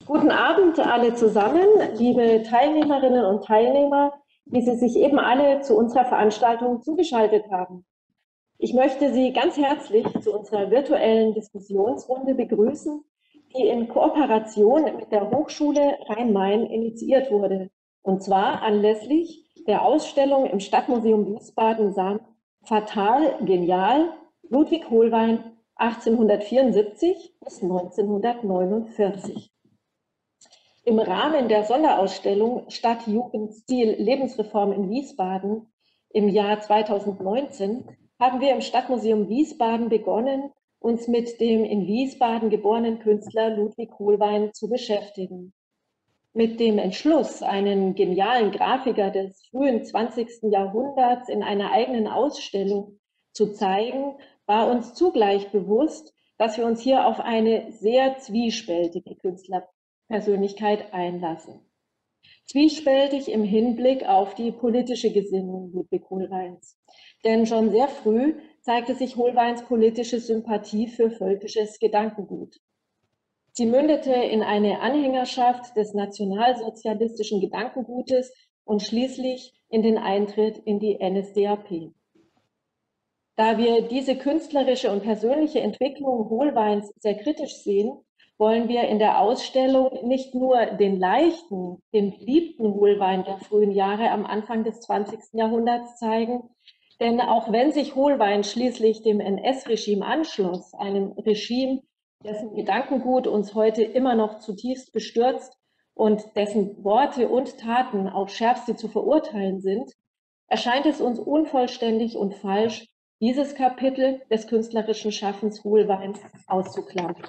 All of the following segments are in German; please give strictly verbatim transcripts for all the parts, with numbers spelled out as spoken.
Guten Abend alle zusammen, liebe Teilnehmerinnen und Teilnehmer, wie Sie sich eben alle zu unserer Veranstaltung zugeschaltet haben. Ich möchte Sie ganz herzlich zu unserer virtuellen Diskussionsrunde begrüßen, die in Kooperation mit der Hochschule Rhein-Main initiiert wurde, und zwar anlässlich der Ausstellung im Stadtmuseum Wiesbaden samt Fatal, genial, Ludwig Hohlwein achtzehnhundertvierundsiebzig bis neunzehnhundertneunundvierzig. Im Rahmen der Sonderausstellung Stadt, Jugend, Stil, Lebensreform in Wiesbaden im Jahr zweitausendneunzehn haben wir im Stadtmuseum Wiesbaden begonnen, uns mit dem in Wiesbaden geborenen Künstler Ludwig Hohlwein zu beschäftigen. Mit dem Entschluss, einen genialen Grafiker des frühen zwanzigsten Jahrhunderts in einer eigenen Ausstellung zu zeigen, war uns zugleich bewusst, dass wir uns hier auf eine sehr zwiespältige Künstlerpersönlichkeit einlassen. Zwiespältig im Hinblick auf die politische Gesinnung Ludwig Hohlweins. Denn schon sehr früh zeigte sich Hohlweins politische Sympathie für völkisches Gedankengut. Sie mündete in eine Anhängerschaft des nationalsozialistischen Gedankengutes und schließlich in den Eintritt in die N S D A P. Da wir diese künstlerische und persönliche Entwicklung Hohlweins sehr kritisch sehen, wollen wir in der Ausstellung nicht nur den leichten, den beliebten Hohlwein der frühen Jahre am Anfang des zwanzigsten Jahrhunderts zeigen, denn auch wenn sich Hohlwein schließlich dem N S-Regime anschloss, einem Regime, dessen Gedankengut uns heute immer noch zutiefst bestürzt und dessen Worte und Taten aufs Schärfste zu verurteilen sind, erscheint es uns unvollständig und falsch, dieses Kapitel des künstlerischen Schaffens Hohlweins auszuklammern.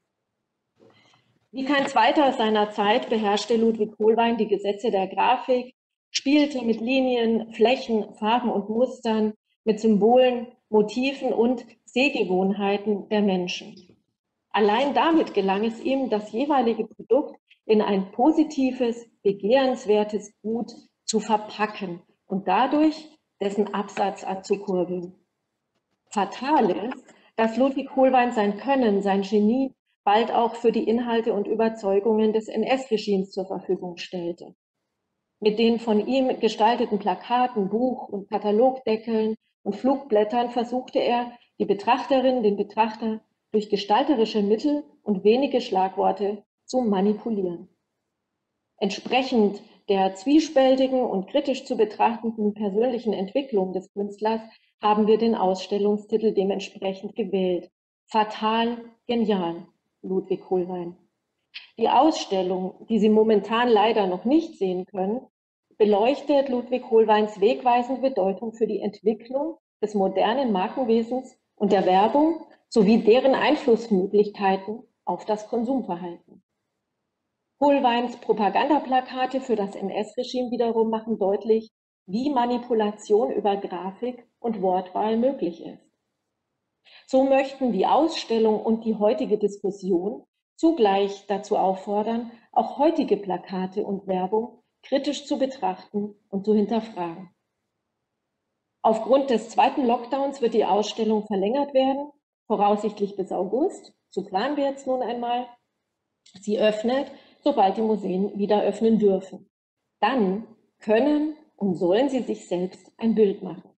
Wie kein zweiter seiner Zeit beherrschte Ludwig Hohlwein die Gesetze der Grafik, spielte mit Linien, Flächen, Farben und Mustern, mit Symbolen, Motiven und Sehgewohnheiten der Menschen. Allein damit gelang es ihm, das jeweilige Produkt in ein positives, begehrenswertes Gut zu verpacken und dadurch dessen Absatz anzukurbeln. Fatal ist, dass Ludwig Hohlwein sein Können, sein Genie bald auch für die Inhalte und Überzeugungen des N S-Regimes zur Verfügung stellte. Mit den von ihm gestalteten Plakaten, Buch- und Katalogdeckeln und Flugblättern versuchte er, die Betrachterin, den Betrachter durch gestalterische Mittel und wenige Schlagworte zu manipulieren. Entsprechend der zwiespältigen und kritisch zu betrachtenden persönlichen Entwicklung des Künstlers haben wir den Ausstellungstitel dementsprechend gewählt. Fatal, genial, Ludwig Hohlwein. Die Ausstellung, die Sie momentan leider noch nicht sehen können, beleuchtet Ludwig Hohlweins wegweisende Bedeutung für die Entwicklung des modernen Markenwesens und der Werbung sowie deren Einflussmöglichkeiten auf das Konsumverhalten. Hohlweins Propagandaplakate für das N S-Regime wiederum machen deutlich, wie Manipulation über Grafik und Wortwahl möglich ist. So möchten die Ausstellung und die heutige Diskussion zugleich dazu auffordern, auch heutige Plakate und Werbung kritisch zu betrachten und zu hinterfragen. Aufgrund des zweiten Lockdowns wird die Ausstellung verlängert werden, voraussichtlich bis August. So planen wir jetzt nun einmal. Sie öffnet, sobald die Museen wieder öffnen dürfen. Dann können und sollen Sie sich selbst ein Bild machen.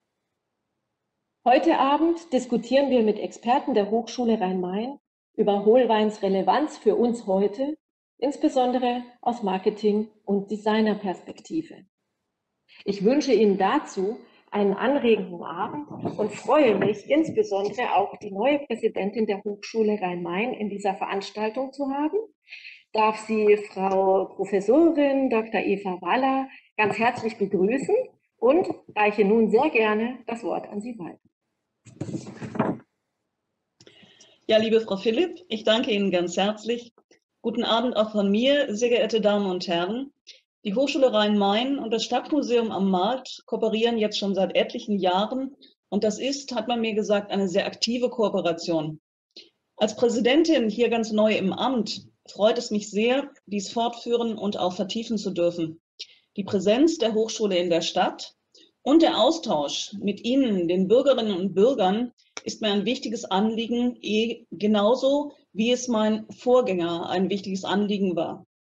Heute Abend diskutieren wir mit Experten der Hochschule Rhein-Main über Hohlweins Relevanz für uns heute, insbesondere aus Marketing- und Designerperspektive. Ich wünsche Ihnen dazu einen anregenden Abend und freue mich insbesondere auch die neue Präsidentin der Hochschule Rhein-Main in dieser Veranstaltung zu haben. Darf Sie Frau Professorin Doktor Eva Waller ganz herzlich begrüßen und reiche nun sehr gerne das Wort an Sie weiter. Ja, liebe Frau Philipp, ich danke Ihnen ganz herzlich. Guten Abend auch von mir, sehr geehrte Damen und Herren. Die Hochschule Rhein-Main und das Stadtmuseum am Markt kooperieren jetzt schon seit etlichen Jahren und das ist, hat man mir gesagt, eine sehr aktive Kooperation. Als Präsidentin hier ganz neu im Amt freut es mich sehr, dies fortführen und auch vertiefen zu dürfen. Die Präsenz der Hochschule in der Stadt und der Austausch mit Ihnen, den Bürgerinnen und Bürgern, ist mir ein wichtiges Anliegen, genauso wie es mein Vorgänger ein wichtiges Anliegen war.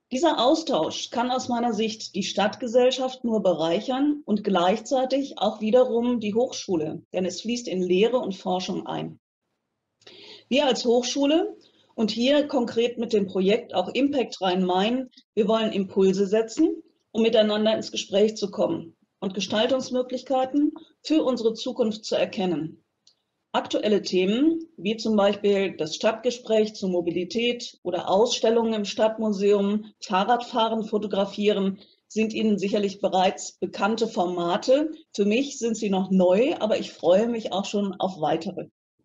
Dieser Austausch kann aus meiner Sicht die Stadtgesellschaft nur bereichern und gleichzeitig auch wiederum die Hochschule, denn es fließt in Lehre und Forschung ein. Wir als Hochschule und hier konkret mit dem Projekt auch Impact Rhein-Main, wir wollen Impulse setzen, um miteinander ins Gespräch zu kommen und Gestaltungsmöglichkeiten für unsere Zukunft zu erkennen. Aktuelle Themen, wie zum Beispiel das Stadtgespräch zur Mobilität oder Ausstellungen im Stadtmuseum, Fahrradfahren, Fotografieren, sind Ihnen sicherlich bereits bekannte Formate. Für mich sind sie noch neu, aber ich freue mich auch schon auf weitere.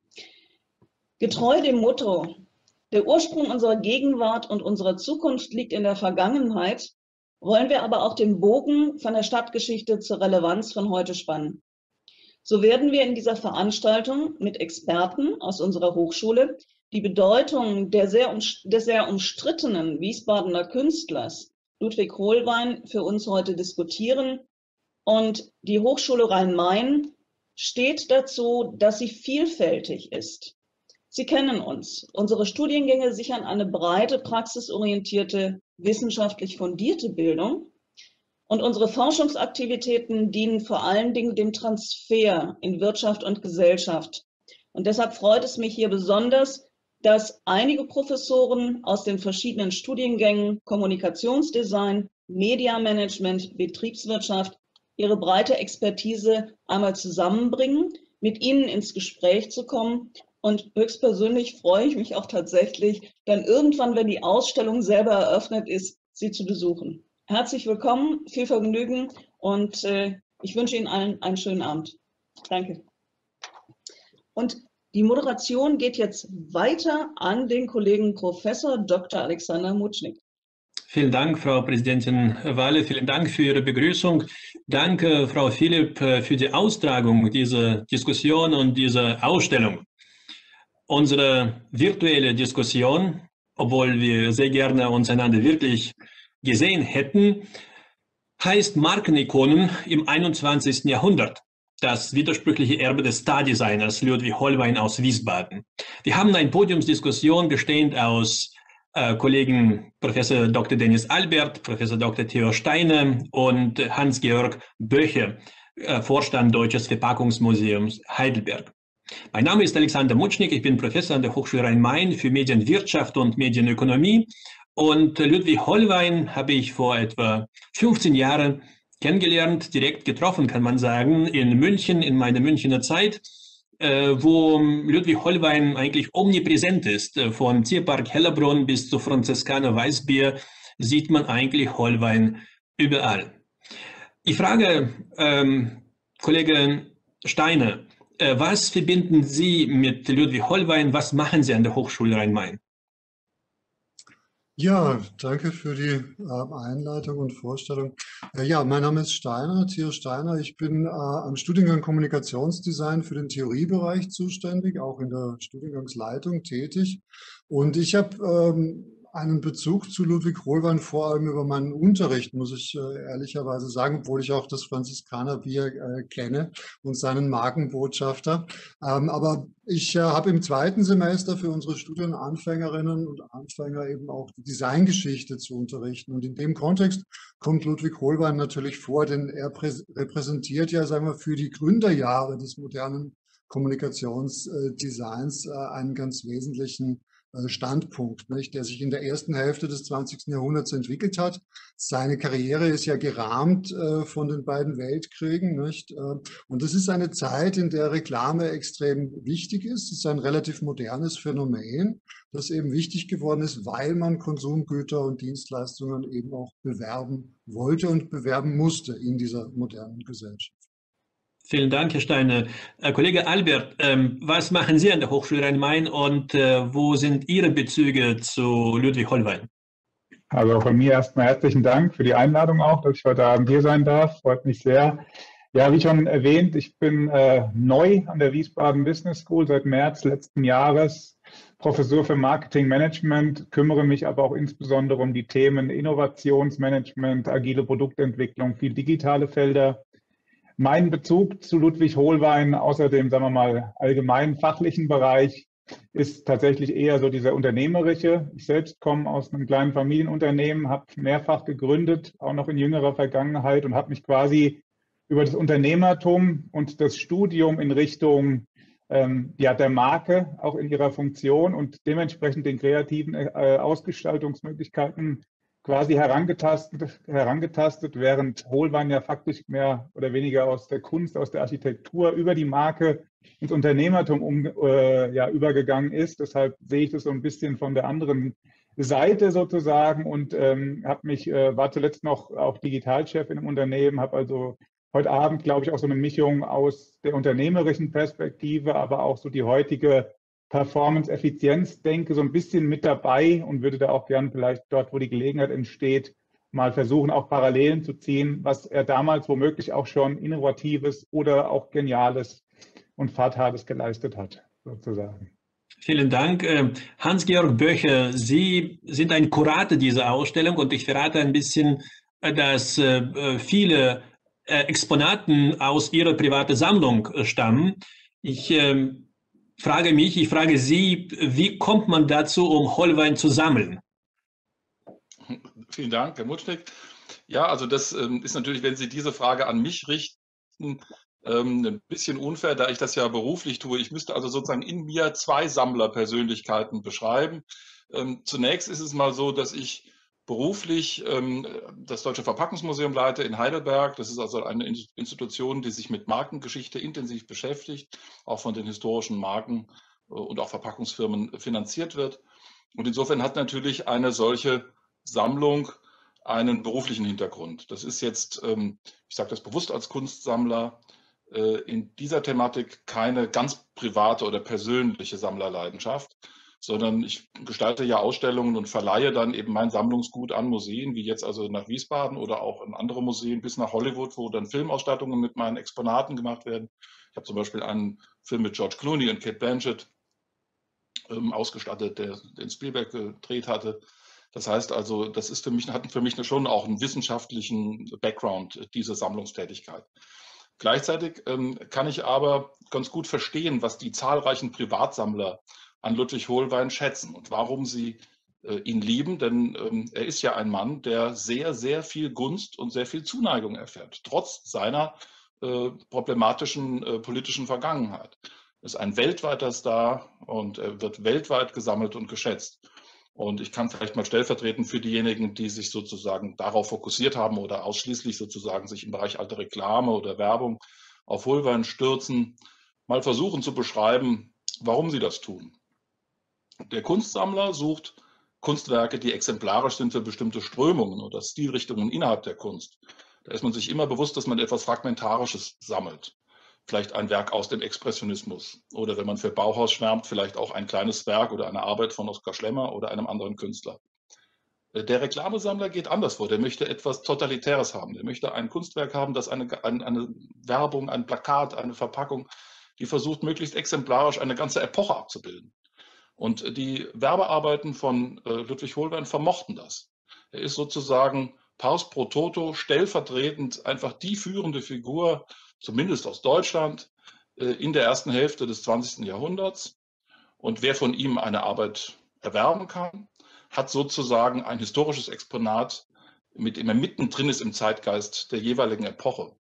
Getreu dem Motto, der Ursprung unserer Gegenwart und unserer Zukunft liegt in der Vergangenheit, wollen wir aber auch den Bogen von der Stadtgeschichte zur Relevanz von heute spannen. So werden wir in dieser Veranstaltung mit Experten aus unserer Hochschule die Bedeutung der sehr, um, des sehr umstrittenen Wiesbadener Künstlers Ludwig Hohlwein für uns heute diskutieren. Und die Hochschule Rhein-Main steht dazu, dass sie vielfältig ist. Sie kennen uns. Unsere Studiengänge sichern eine breite, praxisorientierte, wissenschaftlich fundierte Bildung. Und unsere Forschungsaktivitäten dienen vor allen Dingen dem Transfer in Wirtschaft und Gesellschaft. Und deshalb freut es mich hier besonders, dass einige Professoren aus den verschiedenen Studiengängen Kommunikationsdesign, Mediamanagement, Betriebswirtschaft ihre breite Expertise einmal zusammenbringen, mit Ihnen ins Gespräch zu kommen. Und höchstpersönlich freue ich mich auch tatsächlich, dann irgendwann, wenn die Ausstellung selber eröffnet ist, Sie zu besuchen. Herzlich willkommen, viel Vergnügen und äh, ich wünsche Ihnen allen einen schönen Abend. Danke. Und die Moderation geht jetzt weiter an den Kollegen Professor Doktor Alexander Mutschnig. Vielen Dank, Frau Präsidentin Walle. Vielen Dank für Ihre Begrüßung. Danke, Frau Philipp, für die Austragung dieser Diskussion und dieser Ausstellung. Unsere virtuelle Diskussion, obwohl wir sehr gerne uns einander wirklich gesehen hätten, heißt Markenikonen im einundzwanzigsten Jahrhundert. Das widersprüchliche Erbe des Star-Designers Ludwig Hohlwein aus Wiesbaden. Wir haben eine Podiumsdiskussion bestehend aus äh, Kollegen Professor Doktor Dennis Albert, Professor Doktor Theo Steiner und Hans-Georg Böche, äh, Vorstand Deutsches Verpackungsmuseums Heidelberg. Mein Name ist Alexander Mutschnig, ich bin Professor an der Hochschule Rhein-Main für Medienwirtschaft und Medienökonomie. Und Ludwig Hohlwein habe ich vor etwa fünfzehn Jahren kennengelernt, direkt getroffen, kann man sagen, in München, in meiner Münchner Zeit, äh, wo Ludwig Hohlwein eigentlich omnipräsent ist. Von Tierpark Hellerbrunn bis zu Franziskaner Weißbier sieht man eigentlich Hohlwein überall. Ich frage ähm, Kollege Steiner, äh, was verbinden Sie mit Ludwig Hohlwein? Was machen Sie an der Hochschule Rhein-Main? Ja, danke für die äh, Einleitung und Vorstellung. Äh, ja, mein Name ist Steiner, Theo Steiner. Ich bin äh, am Studiengang Kommunikationsdesign für den Theoriebereich zuständig, auch in der Studiengangsleitung tätig. Und ich habe ähm, einen Bezug zu Ludwig Hohlwein vor allem über meinen Unterricht, muss ich äh, ehrlicherweise sagen, obwohl ich auch das Franziskanerbier äh, kenne und seinen Markenbotschafter. Ähm, aber ich äh, habe im zweiten Semester für unsere Studienanfängerinnen und Anfänger eben auch die Designgeschichte zu unterrichten. Und in dem Kontext kommt Ludwig Hohlwein natürlich vor, denn er repräsentiert ja, sagen wir, für die Gründerjahre des modernen Kommunikationsdesigns äh, einen ganz wesentlichen Standpunkt, nicht, der sich in der ersten Hälfte des zwanzigsten Jahrhunderts entwickelt hat. Seine Karriere ist ja gerahmt äh, von den beiden Weltkriegen, nicht? Und das ist eine Zeit, in der Reklame extrem wichtig ist. Es ist ein relativ modernes Phänomen, das eben wichtig geworden ist, weil man Konsumgüter und Dienstleistungen eben auch bewerben wollte und bewerben musste in dieser modernen Gesellschaft. Vielen Dank, Herr Steiner. Äh, Kollege Albert, ähm, was machen Sie an der Hochschule Rhein-Main und äh, wo sind Ihre Bezüge zu Ludwig Hohlwein? Also von mir erstmal herzlichen Dank für die Einladung auch, dass ich heute Abend hier sein darf. Freut mich sehr. Ja, wie schon erwähnt, ich bin äh, neu an der Wiesbaden Business School seit März letzten Jahres. Professor für Marketing Management, kümmere mich aber auch insbesondere um die Themen Innovationsmanagement, agile Produktentwicklung, viel digitale Felder. Mein Bezug zu Ludwig Hohlwein, außer dem, sagen wir mal, allgemeinen fachlichen Bereich, ist tatsächlich eher so dieser unternehmerische. Ich selbst komme aus einem kleinen Familienunternehmen, habe mehrfach gegründet, auch noch in jüngerer Vergangenheit, und habe mich quasi über das Unternehmertum und das Studium in Richtung ähm, ja, der Marke, auch in ihrer Funktion und dementsprechend den kreativen äh, Ausgestaltungsmöglichkeiten quasi herangetastet, herangetastet, während Hohlwein ja faktisch mehr oder weniger aus der Kunst, aus der Architektur über die Marke ins Unternehmertum um, äh, ja, übergegangen ist. Deshalb sehe ich das so ein bisschen von der anderen Seite sozusagen und ähm, habe mich, äh, war zuletzt noch auch Digitalchef in einem Unternehmen, habe also heute Abend, glaube ich, auch so eine Mischung aus der unternehmerischen Perspektive, aber auch so die heutige Performance-Effizienz denke, so ein bisschen mit dabei und würde da auch gern vielleicht dort, wo die Gelegenheit entsteht, mal versuchen, auch Parallelen zu ziehen, was er damals womöglich auch schon Innovatives oder auch Geniales und Fahrthartes geleistet hat, sozusagen. Vielen Dank. Hans-Georg Böcher, Sie sind ein Kurator dieser Ausstellung und ich verrate ein bisschen, dass viele Exponaten aus Ihrer privaten Sammlung stammen. Ich frage mich, ich frage Sie, wie kommt man dazu, um Hohlwein zu sammeln? Vielen Dank, Herr Mutschnick. Ja, also das ähm, ist natürlich, wenn Sie diese Frage an mich richten, ähm, ein bisschen unfair, da ich das ja beruflich tue. Ich müsste also sozusagen in mir zwei Sammlerpersönlichkeiten beschreiben. Ähm, zunächst ist es mal so, dass ich beruflich ähm, das Deutsche Verpackungsmuseum leite in Heidelberg. Das ist also eine Institution, die sich mit Markengeschichte intensiv beschäftigt, auch von den historischen Marken äh, und auch Verpackungsfirmen finanziert wird. Und insofern hat natürlich eine solche Sammlung einen beruflichen Hintergrund. Das ist jetzt, ähm, ich sage das bewusst als Kunstsammler, äh, in dieser Thematik keine ganz private oder persönliche Sammlerleidenschaft, sondern ich gestalte ja Ausstellungen und verleihe dann eben mein Sammlungsgut an Museen, wie jetzt also nach Wiesbaden oder auch in andere Museen bis nach Hollywood, wo dann Filmausstattungen mit meinen Exponaten gemacht werden. Ich habe zum Beispiel einen Film mit George Clooney und Cate Blanchett ähm, ausgestattet, der den Spielberg gedreht hatte. Das heißt also, das ist für mich, hat für mich schon auch einen wissenschaftlichen Background, diese Sammlungstätigkeit. Gleichzeitig ähm, kann ich aber ganz gut verstehen, was die zahlreichen Privatsammler an Ludwig Hohlwein schätzen und warum sie äh, ihn lieben, denn ähm, er ist ja ein Mann, der sehr, sehr viel Gunst und sehr viel Zuneigung erfährt, trotz seiner äh, problematischen äh, politischen Vergangenheit. Er ist ein weltweiter Star und er wird weltweit gesammelt und geschätzt. Und ich kann vielleicht mal stellvertretend für diejenigen, die sich sozusagen darauf fokussiert haben oder ausschließlich sozusagen sich im Bereich alte Reklame oder Werbung auf Hohlwein stürzen, mal versuchen zu beschreiben, warum sie das tun. Der Kunstsammler sucht Kunstwerke, die exemplarisch sind für bestimmte Strömungen oder Stilrichtungen innerhalb der Kunst. Da ist man sich immer bewusst, dass man etwas Fragmentarisches sammelt. Vielleicht ein Werk aus dem Expressionismus oder wenn man für Bauhaus schwärmt, vielleicht auch ein kleines Werk oder eine Arbeit von Oskar Schlemmer oder einem anderen Künstler. Der Reklamesammler geht anders vor, der möchte etwas Totalitäres haben. Der möchte ein Kunstwerk haben, das eine, eine, eine Werbung, ein Plakat, eine Verpackung, die versucht, möglichst exemplarisch eine ganze Epoche abzubilden. Und die Werbearbeiten von äh, Ludwig Hohlwein vermochten das. Er ist sozusagen Paus pro toto, stellvertretend einfach die führende Figur, zumindest aus Deutschland, äh, in der ersten Hälfte des zwanzigsten Jahrhunderts. Und wer von ihm eine Arbeit erwerben kann, hat sozusagen ein historisches Exponat, mit dem er mittendrin ist im Zeitgeist der jeweiligen Epoche.